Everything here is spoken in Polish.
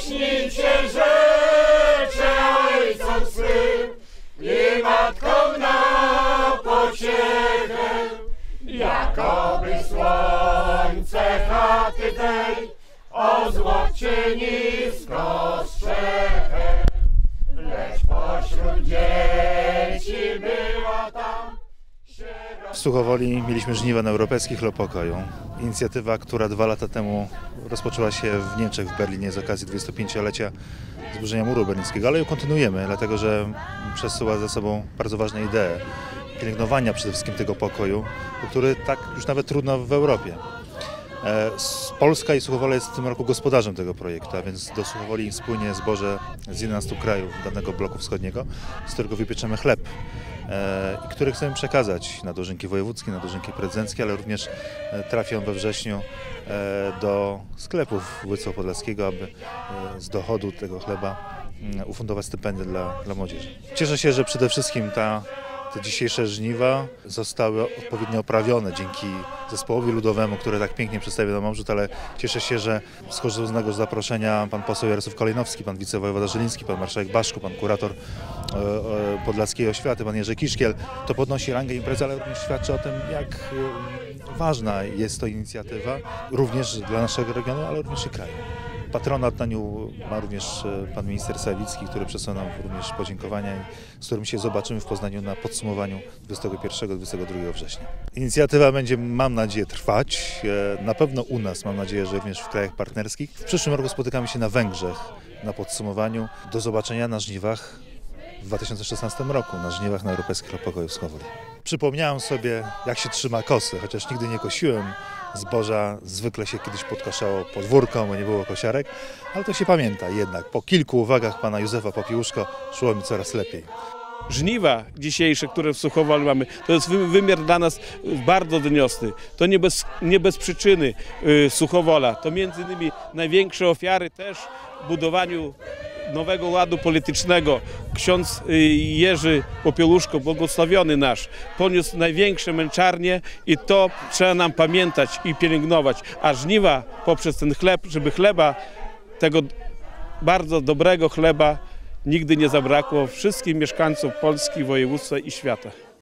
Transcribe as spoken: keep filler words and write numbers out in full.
Wyśnijcie rzecze ojcom swym i matkom na pociechę, jakoby słońce chaty tej ozłodcie nisko strzechę. Lecz pośród dzieci była tam W Suchowoli mieliśmy żniwa na europejski chleb pokoju. Inicjatywa, która dwa lata temu rozpoczęła się w Niemczech, w Berlinie z okazji dwudziestopięciolecia zburzenia muru berlińskiego, ale ją kontynuujemy, dlatego że przesyła ze sobą bardzo ważne idee pielęgnowania przede wszystkim tego pokoju, który tak już nawet trudno w Europie. Polska i Suchowola jest w tym roku gospodarzem tego projektu, a więc do Suchowoli spłynie zboże z jedenastu krajów danego bloku wschodniego, z którego wypieczemy chleb i który chcemy przekazać na dożynki wojewódzkie, na dożynki prezydenckie, ale również trafią we wrześniu do sklepów województwa podlaskiego, aby z dochodu tego chleba ufundować stypendia dla, dla młodzieży. Cieszę się, że przede wszystkim ta Te dzisiejsze żniwa zostały odpowiednio oprawione dzięki zespołowi ludowemu, który tak pięknie przedstawia nam obrzód, ale cieszę się, że skorzystał z zaproszenia pan poseł Jarosław Kolejnowski, pan wicewojewoda Żyliński, pan marszałek Baszko, pan kurator podlaskiej oświaty, pan Jerzy Kiszkiel. To podnosi rangę imprezy, ale również świadczy o tym, jak ważna jest to inicjatywa, również dla naszego regionu, ale również i kraju. Patronat na nią ma również pan minister Sawicki, który przesłał nam również podziękowania, z którym się zobaczymy w Poznaniu na podsumowaniu dwudziestego pierwszego do dwudziestego drugiego września. Inicjatywa będzie, mam nadzieję, trwać. Na pewno u nas, mam nadzieję, że również w krajach partnerskich. W przyszłym roku spotykamy się na Węgrzech na podsumowaniu. Do zobaczenia na żniwach w dwa tysiące szesnastym roku, na żniwach na europejskich chleb pokoju w Suchowoli. Przypomniałem sobie, jak się trzyma kosy, chociaż nigdy nie kosiłem zboża, zwykle się kiedyś podkoszało podwórką, bo nie było kosiarek, ale to się pamięta jednak. Po kilku uwagach pana Józefa Popiełuszko szło mi coraz lepiej. Żniwa dzisiejsze, które w Suchowoli mamy, to jest wymiar dla nas bardzo doniosły. To nie bez, nie bez przyczyny y, Suchowola. To między innymi największe ofiary też w budowaniu nowego ładu politycznego. Ksiądz Jerzy Popiełuszko, błogosławiony nasz, poniósł największe męczarnie i to trzeba nam pamiętać i pielęgnować. A żniwa poprzez ten chleb, żeby chleba, tego bardzo dobrego chleba nigdy nie zabrakło wszystkim mieszkańcom Polski, województwa i świata.